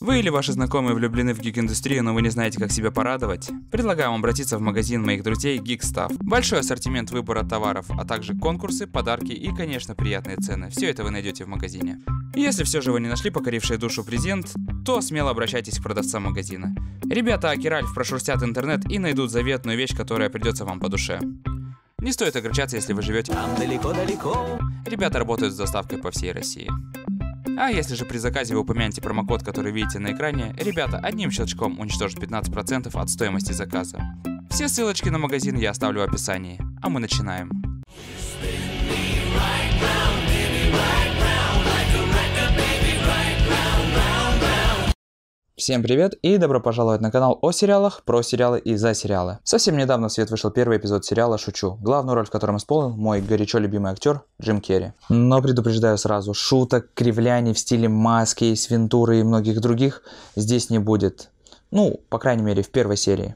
Вы или ваши знакомые влюблены в гик-индустрию, но вы не знаете, как себя порадовать? Предлагаю вам обратиться в магазин моих друзей Geek Stuff. Большой ассортимент выбора товаров, а также конкурсы, подарки и, конечно, приятные цены. Все это вы найдете в магазине. Если все же вы не нашли покоривший душу презент, то смело обращайтесь к продавцам магазина. Ребята Аки Ральф прошурстят интернет и найдут заветную вещь, которая придется вам по душе. Не стоит огорчаться, если вы живете там далеко-далеко. Ребята работают с доставкой по всей России. А если же при заказе вы упомянете промокод, который видите на экране, ребята одним щелчком уничтожат 15% от стоимости заказа. Все ссылочки на магазин я оставлю в описании. А мы начинаем. Всем привет и добро пожаловать на канал о сериалах, про сериалы и за сериалы. Совсем недавно в свет вышел первый эпизод сериала «Шучу», главную роль в котором исполнил мой горячо любимый актер Джим Керри. Но предупреждаю сразу, шуток, кривляний в стиле Маски, Эйс Вентуры и многих других здесь не будет. Ну, по крайней мере, в первой серии.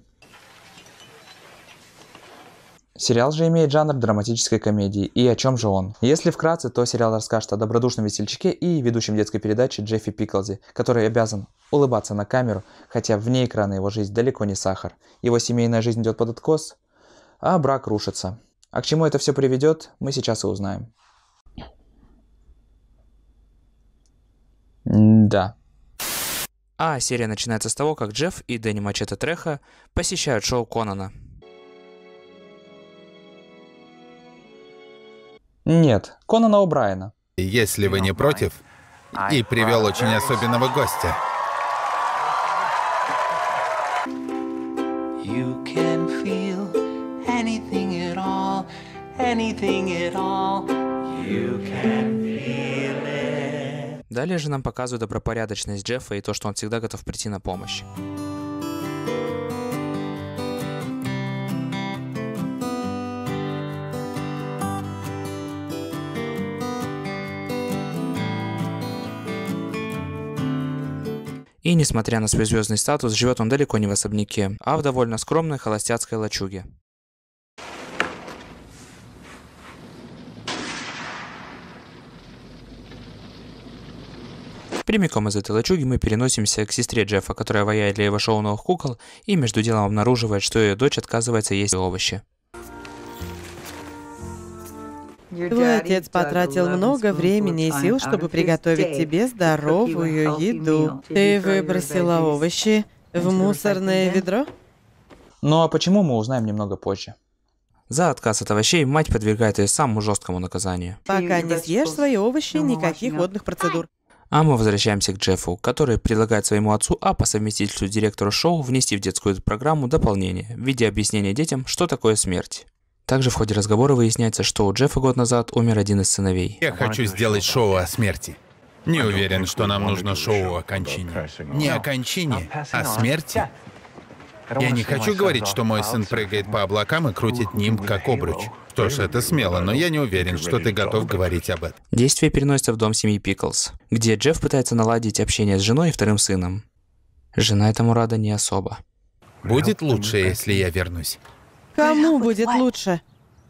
Сериал же имеет жанр драматической комедии. И о чем же он? Если вкратце, то сериал расскажет о добродушном весельчаке и ведущем детской передачи Джеффи Пиклзе, который обязан улыбаться на камеру, хотя вне экрана его жизнь далеко не сахар. Его семейная жизнь идет под откос, а брак рушится. А к чему это все приведет, мы сейчас и узнаем. Да. А серия начинается с того, как Джефф и Дэнни Мачете Треха посещают шоу Конана. Нет, Конана О'Брайена. Если вы не против, и привел очень особенного гостя. Далее же нам показывают добропорядочность Джеффа и то, что он всегда готов прийти на помощь. И несмотря на свой звездный статус, живет он далеко не в особняке, а в довольно скромной холостяцкой лачуге. Прямиком из этой лачуги мы переносимся к сестре Джеффа, которая ваяет для его шоу новых кукол и между делом обнаруживает, что ее дочь отказывается есть овощи. Твой отец потратил много времени и сил, чтобы приготовить тебе здоровую еду. Ты выбросила овощи в мусорное ведро? Ну а почему, мы узнаем немного позже. За отказ от овощей мать подвергает ее самому жесткому наказанию. Пока не съешь свои овощи, никаких водных процедур. А мы возвращаемся к Джеффу, который предлагает своему отцу, а по совместительству директору шоу, внести в детскую программу дополнение в виде объяснения детям, что такое смерть. Также в ходе разговора выясняется, что у Джеффа год назад умер один из сыновей. Я хочу сделать шоу о смерти. Не уверен, что нам нужно шоу о кончине. Не о кончине, а смерти. Я не хочу говорить, что мой сын прыгает по облакам и крутит нимб как обруч. Что ж, это смело, но я не уверен, что ты готов говорить об этом. Действие переносится в дом семьи Пиклз, где Джефф пытается наладить общение с женой и вторым сыном. Жена этому рада не особо. Будет лучше, если я вернусь. Кому будет лучше?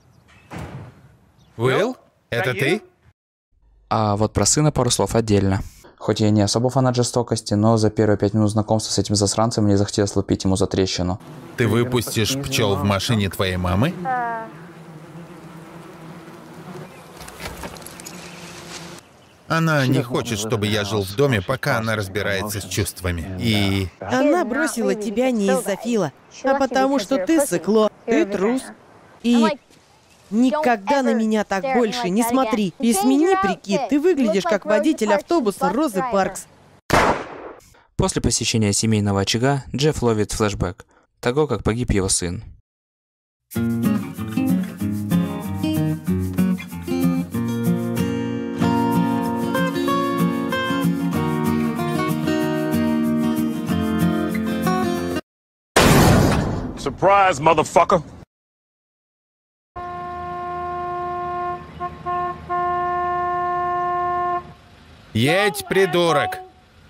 Уилл? Это ты? А вот про сына пару слов отдельно. Хоть я не особо фанат жестокости, но за первые 5 минут знакомства с этим засранцем мне захотелось лупить ему за трещину. Ты выпустишь пчел в машине твоей мамы? Она не хочет, чтобы я жил в доме, пока она разбирается с чувствами. И... Она бросила тебя не из-за Фила, а потому что ты сыкло, ты трус. И никогда на меня так больше не смотри. И смени прикид, ты выглядишь как водитель автобуса Розы Паркс. После посещения семейного очага Джефф ловит флешбэк того, как погиб его сын. Surprise, motherfucker! Едь, придурок!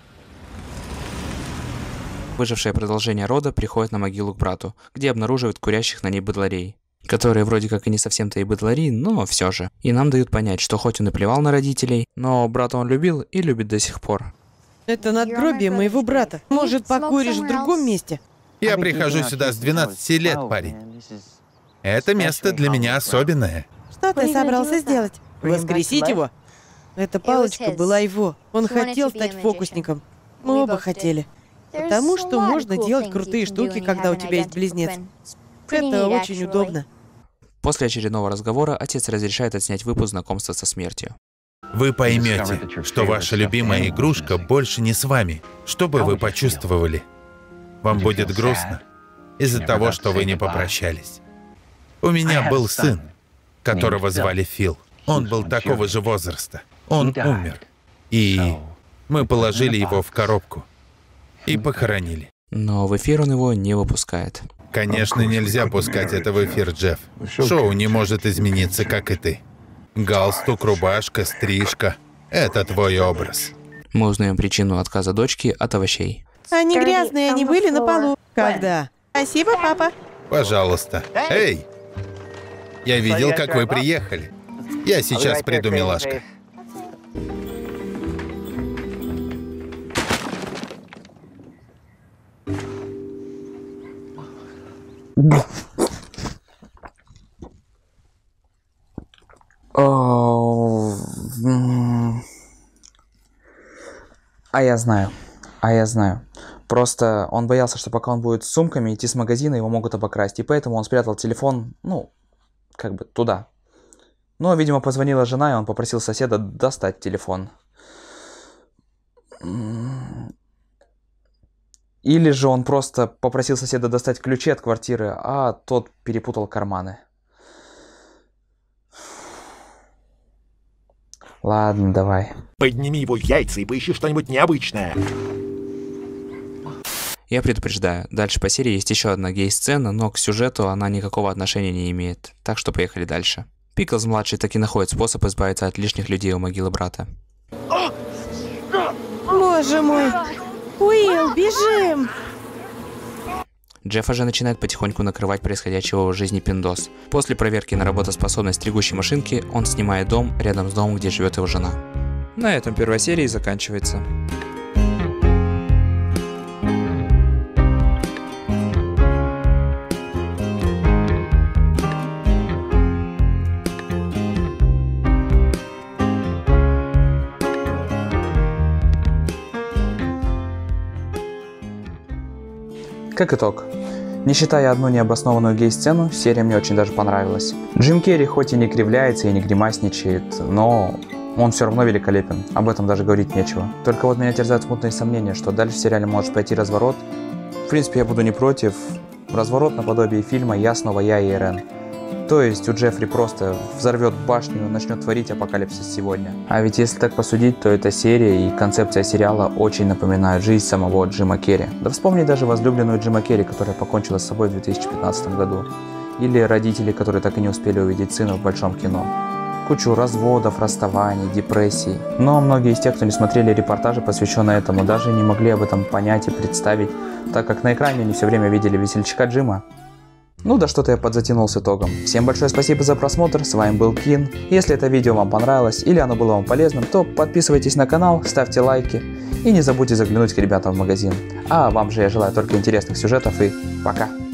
Выжившее продолжение рода приходит на могилу к брату, где обнаруживают курящих на ней быдларей, которые вроде как и не совсем-то и быдлари, но все же. И нам дают понять, что хоть он и плевал на родителей, но брата он любил и любит до сих пор. Это надгробие моего брата. Может, покуришь в другом месте? Я прихожу сюда с 12 лет, парень. Это место для меня особенное. Что ты собрался сделать? Воскресить его? Эта палочка была его. Он хотел стать фокусником. Мы оба хотели. Потому что можно делать крутые штуки, когда у тебя есть близнец. Это очень удобно. После очередного разговора отец разрешает отснять выпуск знакомства со смертью. Вы поймете, что ваша любимая игрушка больше не с вами. Что бы вы почувствовали? Вам будет грустно из-за того, что вы не попрощались. У меня был сын, которого звали Фил. Он был такого же возраста. Он умер. И мы положили его в коробку и похоронили. Но в эфир он его не выпускает. Конечно, нельзя пускать это в эфир, Джефф. Шоу не может измениться, как и ты. Галстук, рубашка, стрижка — это твой образ. Мы узнаем причину отказа дочки от овощей. Они грязные, они были на полу. Когда? Спасибо, папа. Пожалуйста. Эй! Я видел, как вы приехали. Я сейчас приду, милашка. А я знаю. Просто он боялся, что пока он будет с сумками идти с магазина, его могут обокрасть. И поэтому он спрятал телефон, туда. Но, видимо, позвонила жена, и он попросил соседа достать телефон. Или же он просто попросил соседа достать ключи от квартиры, а тот перепутал карманы. Ладно, давай. Подними его яйца и поищи что-нибудь необычное. Я предупреждаю, дальше по серии есть еще одна гей-сцена, но к сюжету она никакого отношения не имеет. Так что поехали дальше. Пиклз-младший таки находит способ избавиться от лишних людей у могилы брата. Боже мой! Уилл, бежим! Джеффа же начинает потихоньку накрывать происходящего в жизни пиндос. После проверки на работоспособность стригущей машинки, он снимает дом рядом с домом, где живет его жена. На этом первая серия и заканчивается. Как итог, не считая одну необоснованную гей-сцену, серия мне очень даже понравилась. Джим Керри хоть и не кривляется и не гримасничает, но он все равно великолепен, об этом даже говорить нечего. Только вот меня терзают смутные сомнения, что дальше в сериале может пойти разворот. В принципе, я буду не против. Разворот наподобие фильма «Я снова я и Ирен». То есть у Джеффри просто взорвет башню и начнет творить апокалипсис сегодня. А ведь если так посудить, то эта серия и концепция сериала очень напоминают жизнь самого Джима Керри. Да вспомни даже возлюбленную Джима Керри, которая покончила с собой в 2015 году. Или родители, которые так и не успели увидеть сына в большом кино. Кучу разводов, расставаний, депрессий. Но многие из тех, кто не смотрели репортажи, посвященные этому, даже не могли об этом понять и представить, так как на экране они все время видели весельчака Джима. Ну да что-то я подзатянул с итогом. Всем большое спасибо за просмотр, с вами был Кин. Если это видео вам понравилось или оно было вам полезным, то подписывайтесь на канал, ставьте лайки и не забудьте заглянуть к ребятам в магазин. А вам же я желаю только интересных сюжетов и пока!